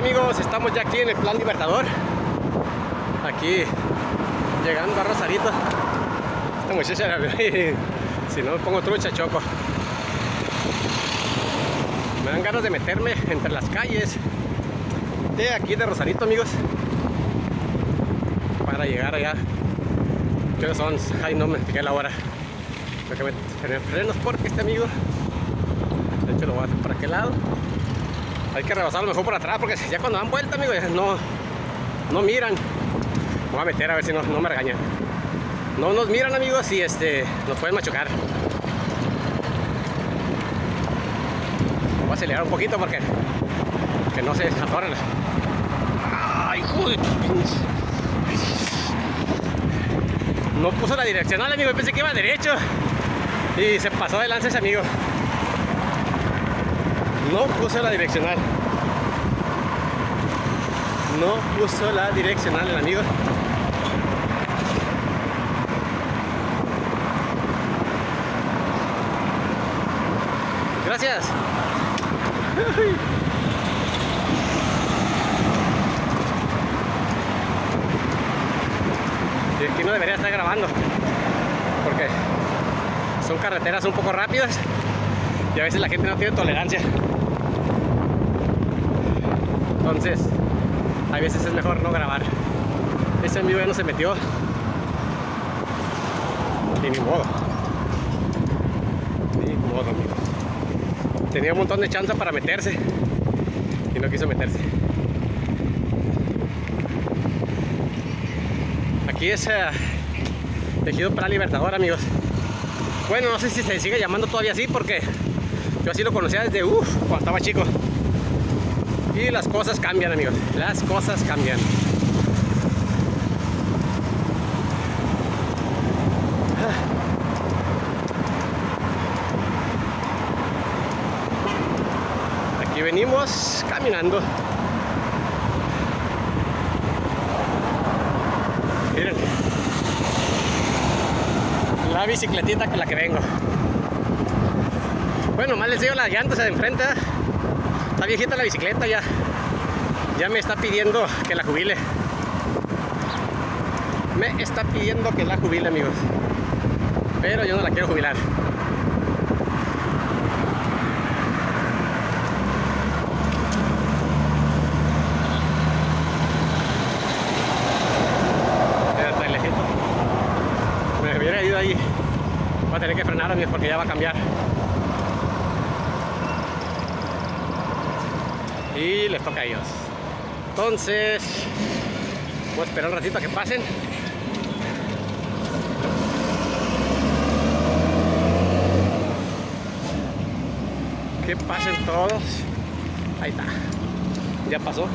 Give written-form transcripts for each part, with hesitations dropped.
amigos? Estamos ya aquí en el Plan Libertador. Aquí llegando a Rosarito. Esta muchacha, si no me pongo trucha, choco. Me dan ganas de meterme entre las calles de aquí de Rosarito, amigos, para llegar allá. ¿Qué son? Ay, no me fijé la hora. Tengo que tener frenos porque este amigo, de hecho, lo voy a hacer por aquel lado. Hay que rebasarlo mejor por atrás porque ya cuando dan vuelta, amigos, ya no miran. Me voy a meter a ver si no me regañan. No nos miran, amigos, y nos pueden machucar. Voy a acelerar un poquito porque que no se atoren. Ay, joder. No puso la direccional, amigo. Yo pensé que iba derecho y se pasó de lanza ese amigo. No puso la direccional. No puso la direccional el amigo. Gracias. Y aquí no debería estar grabando porque son carreteras un poco rápidas y a veces la gente no tiene tolerancia. Entonces, a veces es mejor no grabar. Ese amigo ya no se metió. Y ni modo. Ni modo, amigo. Tenía un montón de chance para meterse y no quiso meterse. Aquí es Ejido Plan Libertador, amigos. Bueno, no sé si se sigue llamando todavía así porque yo así lo conocía desde cuando estaba chico. Y las cosas cambian, amigos. Las cosas cambian. Aquí venimos caminando. Miren, la bicicletita con la que vengo. Bueno, más les digo, las llantas de enfrente. Está viejita la bicicleta, ya me está pidiendo que la jubile. Me está pidiendo que la jubile, amigos. Pero yo no la quiero jubilar. Me hubiera ido ahí. Voy a tener que frenar, amigos, porque ya va a cambiar. Y les toca a ellos. Entonces voy a esperar un ratito a que pasen. Que pasen todos. Ahí está. Ya pasó.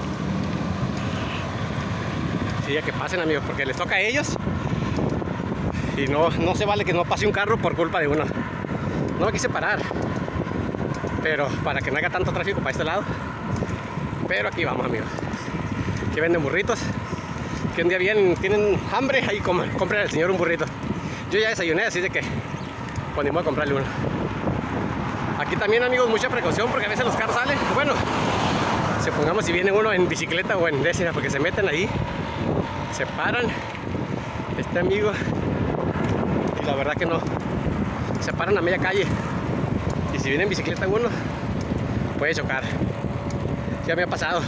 Sí, ya que pasen, amigos, porque les toca a ellos. Y no se vale que no pase un carro por culpa de uno. No me quise parar, pero para que no haya tanto tráfico para este lado. Pero aquí vamos, amigos. Aquí venden burritos. Que un día tienen hambre, ahí compren al señor un burrito. Yo ya desayuné, así de que pues ni modo de comprarle uno. Aquí también, amigos, mucha precaución porque a veces los carros salen. Bueno, supongamos si viene uno en bicicleta o en décima, porque se meten ahí, se paran. Este amigo, y la verdad que no, se paran a media calle. Y si viene en bicicleta uno, puede chocar. Ya me ha pasado.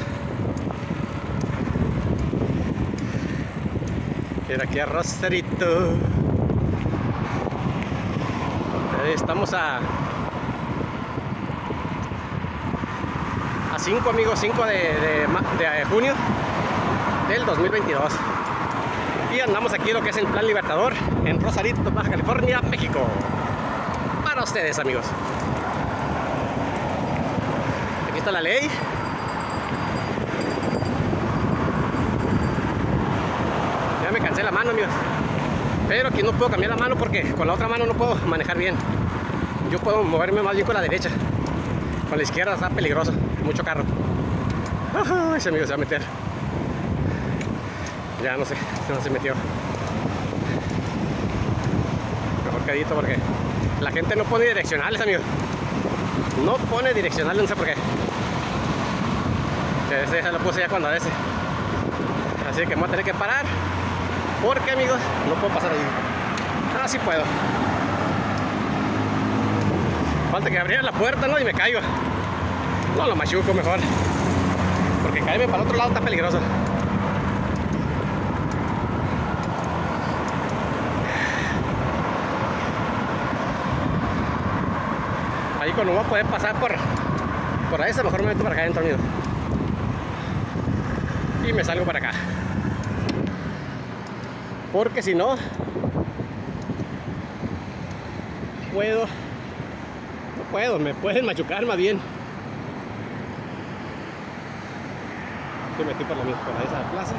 Mira aquí a Rosarito. Estamos a 5, amigos, 5 de junio del 2022. Y andamos aquí lo que es el Plan Libertador en Rosarito, Baja California, México. Para ustedes, amigos. Aquí está la ley. Me cansé la mano, amigos, pero aquí no puedo cambiar la mano porque con la otra mano no puedo manejar bien. Yo puedo moverme más bien con la derecha. Con la izquierda está peligroso, mucho carro. Ese amigo se va a meter. Ya no sé, no se metió. Mejor quedito porque la gente no pone direccionales, amigos. No pone direccionales, no sé por qué. Ese ya lo puse ya cuando ese. Así que me voy a tener que parar. Porque, amigos, no puedo pasar ahí. Ah, sí puedo. Falta que abriera la puerta, ¿no? Y me caigo. No, lo machuco mejor. Porque caerme para el otro lado está peligroso. Ahí cuando voy a poder pasar por ahí, mejor me meto para acá adentro, amigo. Y me salgo para acá. Porque si no, no puedo, me pueden machucar más bien. Me metí por esa plaza.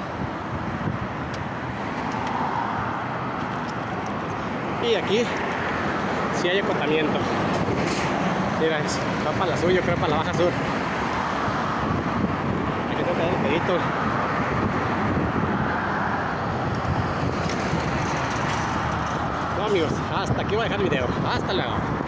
Y aquí sí hay acotamiento. Mira, va para la sur, yo creo para la baja sur. Aquí tengo que dar el pedito. No, amigos, hasta aquí voy a dejar el video. Hasta luego.